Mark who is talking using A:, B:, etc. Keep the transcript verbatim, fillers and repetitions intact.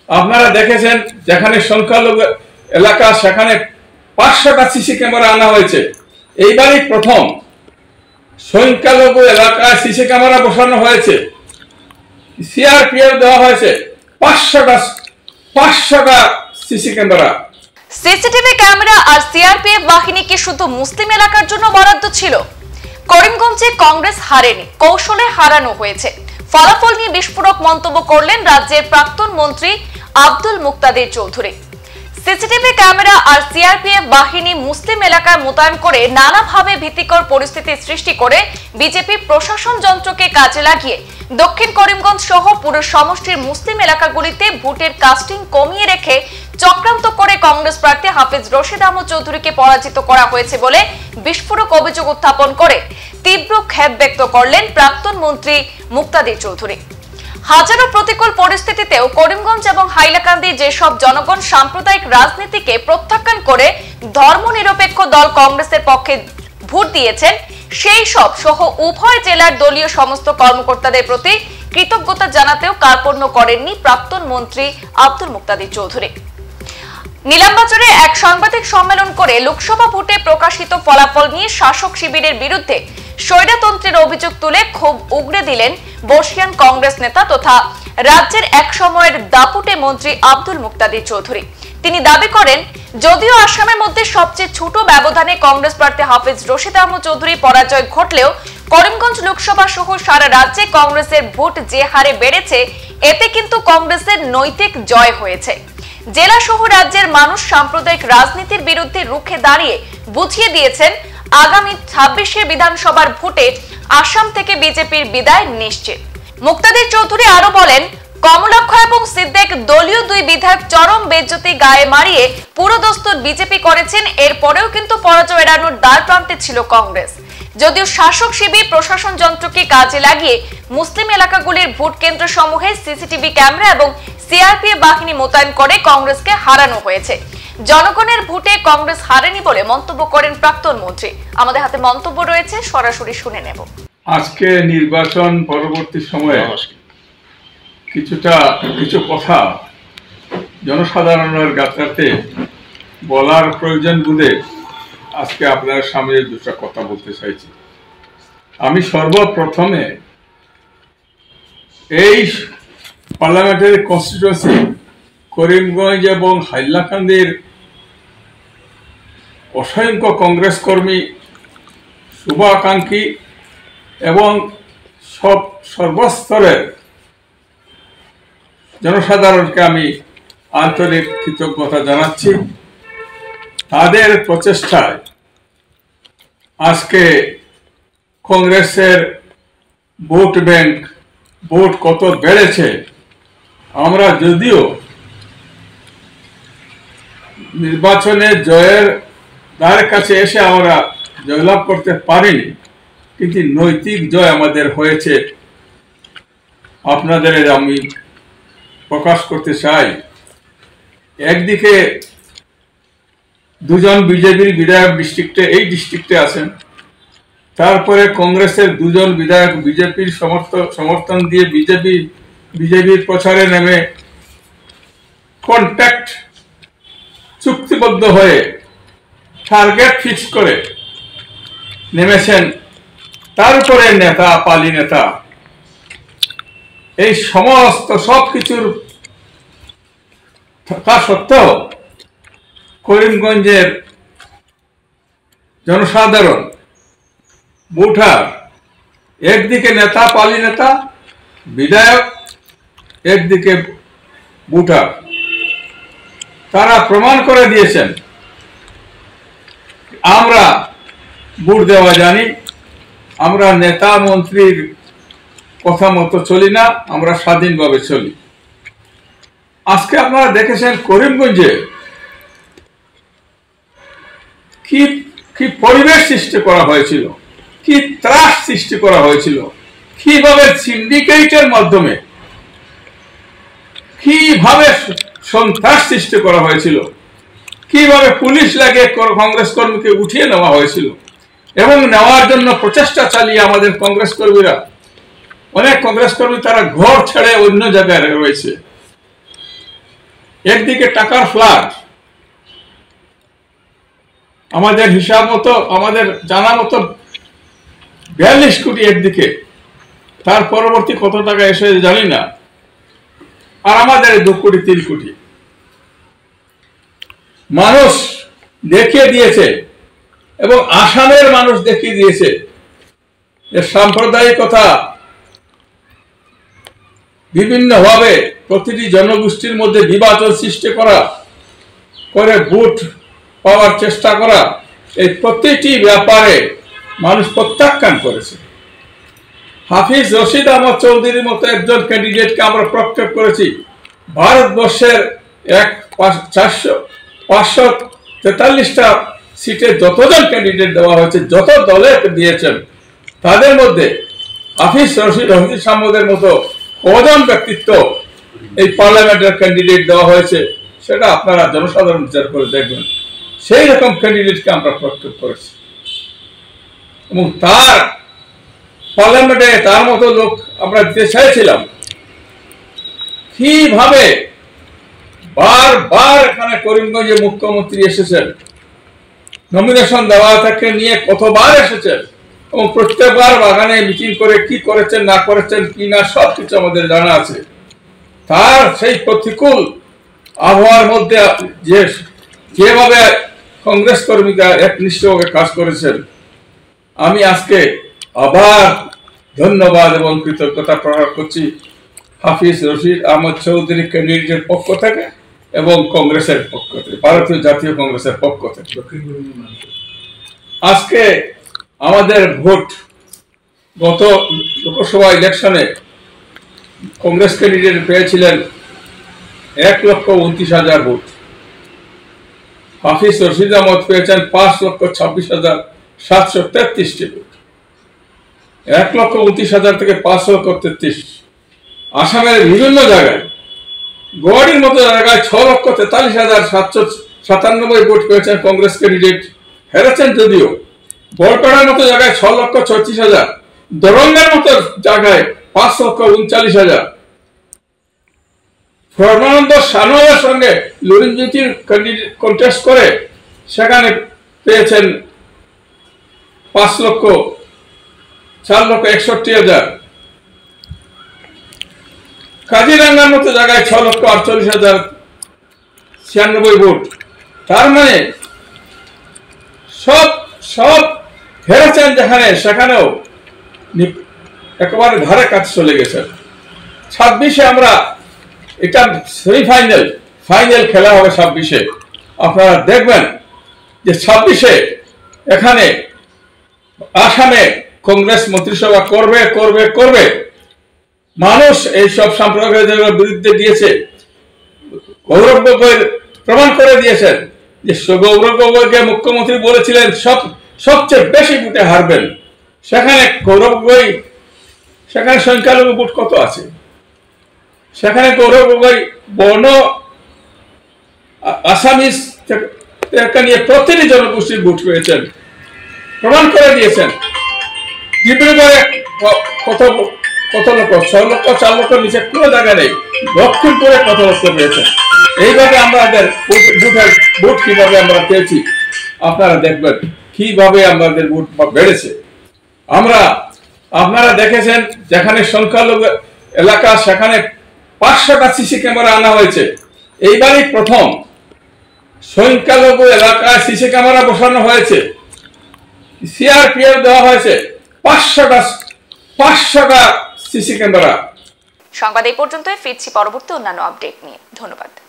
A: আপনারা দেখেছেন যেখানে সংখ্যালঘু এলাকা সেখানে পাঁচশোটা সিসি ক্যামেরা আনা হয়েছে। এইবারই প্রথম সংখ্যালঘু এলাকায় সিসি ক্যামেরা বসানো হয়েছে, সিআরপিএফ দেওয়া হয়েছে পাঁচশোটা পাঁচশোটা সিসি ক্যামেরা।
B: সিসিটিভি ক্যামেরা আর সিআরপিএফ বাহিনী কি শুধু মুসলিম এলাকার জন্য বরাদ্দ ছিল? করিমগঞ্জে কংগ্রেস হারেনি, কৌশলে হারানো হয়েছে। ফলাফল নিয়ে বিস্ফোরক মন্তব্য করলেন রাজ্যের প্রাক্তন মন্ত্রী আব্দুল মুক্তাদির চৌধুরী। সিসিটিভি ক্যামেরা আর সিআরপিএফ বাহিনী মুসলিম এলাকায় মোতায়েন করে নানাভাবে ভীতিকর পরিস্থিতি সৃষ্টি করে বিজেপি প্রশাসন যন্ত্রকে কাজে লাগিয়ে দক্ষিণ করিমগঞ্জ সহ পুরো সমষ্টির মুসলিম এলাকাগুলিতে ভোটের কাস্টিং কমিয়ে রেখে চক্রান্ত করে কংগ্রেস প্রার্থী হাফিজ রশিদ আহমদ চৌধুরীকে পরাজিত করা হয়েছে বলে বিস্ফোরক অভিযোগ উত্থাপন করে তীব্র ক্ষোভ ব্যক্ত করলেন প্রাক্তন মন্ত্রী মুক্তাদির চৌধুরী। হাজারো প্রতিকূল পরিস্থিতিতেও করিমগঞ্জ এবং হাইলাকান্দি যেসব জনগণ সাম্প্রদায়িক রাজনীতিকে প্রত্যাখ্যান করে ধর্মনিরপেক্ষ দল কংগ্রেসের পক্ষে ভোট দিয়েছেন, সেই সব সহ উভয় জেলার দলীয় সমস্ত কর্মকর্তাদের প্রতি কৃতজ্ঞতা জানাতেও কার্পণ্য করেননি প্রাক্তন মন্ত্রী আব্দুল মুক্তাদির চৌধুরী। নীলামবাজারে এক সাংবাদিক সম্মেলন করে লোকসভা ভোটে প্রকাশিত ফলাফল নিয়ে শাসক শিবিরের বিরুদ্ধে স্বৈরতন্ত্রের অভিযোগ তুলে ক্ষোভ উগরে দিলেন বর্ষিয়ান কংগ্রেস নেতা তথা রাজ্যের এক সময়ের দাপুটে মন্ত্রী আব্দুল মুক্তাদির চৌধুরী। তিনি দাবি করেন, যদিও আসামের মধ্যে সবচেয়ে ছোট ব্যবধানে কংগ্রেস প্রার্থী হাফিজ রশিদ আহমদ চৌধুরী পরাজয় ঘটলেও করিমগঞ্জ লোকসভা সহ সারা রাজ্যে কংগ্রেসের ভোট যে হারে বেড়েছে, এতে কিন্তু কংগ্রেসের নৈতিক জয় হয়েছে। জেলা সহ রাজ্যের মানুষ সাম্প্রদায়িক রাজনীতির বিরুদ্ধে রুখে দাঁড়িয়ে বুঝিয়ে দিয়েছেন আগামী ছাব্বিশে বিধানসভার ভোটে আসাম থেকে বিজেপির বিদায় নিশ্চিত। মুক্তাদির চৌধুরী আরো বলেন, কমলাক্ষ এবং সিদ্দিক দলীয় দুই বিধায়ক চরম বেজ্জতি গায়ে মারিয়ে পুরোদস্তুর বিজেপি করেছেন, এরপরেও কিন্তু পরাজয় এড়ানোর দ্বার প্রান্তে ছিল কংগ্রেস। যদিও শাসক শিবির প্রশাসন যন্ত্রকে কাজে লাগিয়ে মুসলিম এলাকাগুলির ভোট কেন্দ্র সমূহে সিসিটিভি ক্যামেরা এবং সিআরপিএফ বাহিনী মোতায়েন করে কংগ্রেসকে হারানো হয়েছে। জনগণের ভোটে কংগ্রেস হারেনি বলে মন্তব্য করেন প্রাক্তন মন্ত্রী। আমাদের হাতে মন্তব্য রয়েছে, সরাসরি শুনে নেব।
A: আজকে নির্বাচন পরবর্তী সময়ে কিছুটা কিছু কথা জনসাধারণের গাত্রাতে বলার প্রয়োজন বলে আজকে আপনার সামনে দুটো কথা বলতে চাইছি। আমি সর্বপ্রথমে এই পার্লামেন্টারি কনস্টিটিউয়েন্সি করিমগঞ্জ এবং হাইলাকান্দির অসংখ্য কংগ্রেস কর্মী, শুভাকাঙ্ক্ষী এবং সব সর্বস্তরের জনসাধারণকে আমি আন্তরিক কৃতজ্ঞতা জানাচ্ছি। তাদের প্রচেষ্টায় আজকে কংগ্রেসের ভোট ব্যাংক ভোট কত বেড়েছে, আমরা যদিও নির্বাচনে জয়ের দ্বার কাছে এসে আমরা জয়লাভ করতে পারিনি, কিন্তু নৈতিক জয় আমাদের হয়েছে। আপনাদের আমি প্রকাশ করতে চাই, একদিকে দুজন বিজেপির বিধায়ক ডিস্ট্রিক্টে এই ডিস্ট্রিক্টে আছেন, তারপরে কংগ্রেসের দুজন বিধায়ক বিজেপির সমর্থন দিয়ে বিজেপি বিজেপির প্রচারে নেমে কন্ট্যাক্ট চুক্তিবদ্ধ হয়ে টার্গেট ফিক্স করে নেমেছেন। তারপরে নেতা পালি নেতা এই সমস্ত সবকিছুর থাকা সত্ত্বেও করিমগঞ্জের জনসাধারণ ভোটার একদিকে নেতা পালি নেতা বিধায়ক, একদিকে ভোটার, তারা প্রমাণ করে দিয়েছেন আমরা ভোট দেওয়া জানি, আমরা নেতা মন্ত্রীর কথা মতো চলি না, আমরা স্বাধীনভাবে চলি। আজকে আপনারা দেখেছেন করিমগঞ্জে কি কি পরিবেশ সৃষ্টি করা হয়েছিল, কি ত্রাস সৃষ্টি করা হয়েছিল, কিভাবে সিন্ডিকেটের মাধ্যমে কিভাবে সন্ত্রাস সৃষ্টি করা হয়েছিল, কিভাবে পুলিশ লাগে কংগ্রেস কর্মীকে উঠিয়ে নেওয়া হয়েছিল এবং নেওয়ার জন্য প্রচেষ্টা চালিয়ে আমাদের কংগ্রেস কর্মীরা, অনেক কংগ্রেস কর্মী তারা ঘর ছেড়ে অন্য জায়গায় রয়েছে। একদিকে টাকার ফ্লাড, আমাদের হিসাব মতো, আমাদের জানা মতো বিয়াল্লিশ কোটি একদিকে, তার পরবর্তী কত টাকা এসে জানি না, আর আমাদের দু কোটি তিন কোটি। মানুষ দেখিয়ে দিয়েছে এবং আসামের মানুষ দেখিয়ে দিয়েছে যে সাম্প্রদায়িকতা বিভিন্নভাবে প্রতিটি জনগোষ্ঠীর মধ্যে বিভাজন সৃষ্টি করা, করে ভোট পাওয়ার চেষ্টা করা, এই প্রতিটি ব্যাপারে মানুষ প্রত্যাখ্যান করেছে। হাফিজ রশিদ আহমদ চৌধুরীর মতো একজন ক্যান্ডিডেটকে আমরা প্রক্ষেপ করেছি। ভারতবর্ষের এক চারশো পাঁচশো তেতাল্লিশটা সিটে যতজন ক্যান্ডিডেট দেওয়া হয়েছে, যত দলে দিয়েছেন, তাদের মধ্যে হাফিজ রশিদ রশিদ আহমদের মতো কজন ব্যক্তিত্ব এই পার্লামেন্টের ক্যান্ডিডেট দেওয়া হয়েছে, সেটা আপনারা জনসাধারণ বিচার করে দেখবেন। সেই রকম ক্যান্ডিডেটকে আমরা প্রক্ষেপ করেছি এবং তার পার্লামেন্টে তার মতো লোক আমরা দিতে চাইছিলাম। কিভাবে বারবার এখানে করিমগঞ্জে মুখ্যমন্ত্রী এসেছেন, নমিনেশন দেওয়া থেকে নিয়ে কতবার এসেছেন এবং প্রত্যেকবার বাগানে মিটিং করে কি করেছেন না করেছেন কি না সব কিছু আমাদের জানা আছে। তার সেই প্রতিকূল আবহাওয়ার মধ্যে যে যেভাবে কংগ্রেস কর্মীরা একনিষ্ঠভাবে কাজ করেছেন, আমি আজকে আবার ধন্যবাদ এবং কৃতজ্ঞতা প্রকাশ করছি হাফিজ রশিদ আহমদ চৌধুরী ক্যান্ডিডেটের পক্ষ থেকে এবং কংগ্রেসের পক্ষ থেকে, ভারতীয় জাতীয় কংগ্রেসের পক্ষ থেকে। আজকে আমাদের ভোট গত লোকসভা ইলেকশনে কংগ্রেস ক্যান্ডিডেট পেয়েছিলেন এক লক্ষ উনত্রিশ হাজার ভোট, হাফিজ রশিদ আহমদ পেয়েছেন পাঁচ লক্ষ ছাব্বিশ হাজার সাতশো তেত্রিশটি ভোট। এক লক্ষ উনত্রিশ হাজার থেকে পাঁচ লক্ষ তেত্রিশ। আসামের বিভিন্ন জায়গায়, গুয়াহাটির মতো জায়গায় ছ লক্ষ তেতাল্লিশ হাজার সাতশো সাতানব্বই ভোট পেয়েছেন কংগ্রেস ক্যান্ডিডেট, হেরেছেন যদিও। বরপাড়ার মতো জায়গায় ছ লক্ষ ছত্রিশ হাজার, দরঙ্গের মতো জায়গায় পাঁচ লক্ষ উনচাল্লিশ হাজার। সর্বানন্দ সানোয়ারের সঙ্গে লুরিনজ্যোতির ক্যান্ডিডেট কন্টেস্ট করে সেখানে পেয়েছেন পাঁচ লক্ষ চার লক্ষ একষট্টি হাজার। কাজিরাঙ্গার মতো জায়গায় ছ লক্ষ আটচল্লিশ হাজার ছিয়ানব্বই ভোট। তার মানে সব সব হেরেছেন যেখানে, সেখানেও একেবারে ধারে কাছে চলে গেছেন। ছাব্বিশে আমরা এটা সেমিফাইনাল ফাইনাল খেলা হবে ছাব্বিশে। আপনারা দেখবেন যে ছাব্বিশে এখানে আসামে কংগ্রেস মন্ত্রিসভা করবে করবে করবে। মানুষ এইসব সাম্প্রদায়িকতার বিরুদ্ধে দিয়েছে। গৌরব গগৈ প্রমাণ করে দিয়েছেন যে গৌরব গগৈকে মুখ্যমন্ত্রী বলেছিলেন সব সবচেয়ে বেশি ভোটে হারবেন। সেখানে গৌরব গগৈ, সেখানে সংখ্যালঘু ভোট কত আছে? সেখানে গৌরব গগৈ বর্ণ আসামিস নিয়ে প্রতিটি জনগোষ্ঠীর ভোট পেয়েছেন, প্রমাণ করে দিয়েছেন। ডিব্রুগড়ে কত কত লক্ষ, ছয় লক্ষ চার লক্ষ নিচে কোনো জায়গা নেই। দক্ষিণপুরে কত লক্ষ পেয়েছেন। এইভাবে আমাদের ভোটের ভোট কিভাবে আমরা পেয়েছি আপনারা দেখবেন, কিভাবে আমাদের ভোট বেড়েছে। আমরা আপনারা দেখেছেন যেখানে সংখ্যালঘু এলাকা সেখানে পাঁচশোটা সিসি ক্যামেরা আনা হয়েছে। এইবারই প্রথম সংখ্যালঘু এলাকায় সিসি ক্যামেরা বসানো হয়েছে, সিআরপিএফ দেওয়া হয়েছে পাঁচশোটা পাঁচশোটা সিসি ক্যামেরা।
B: সংবাদ এই পর্যন্তই, ফিরছি পরবর্তী অন্যান্য আপডেট নিয়ে। ধন্যবাদ।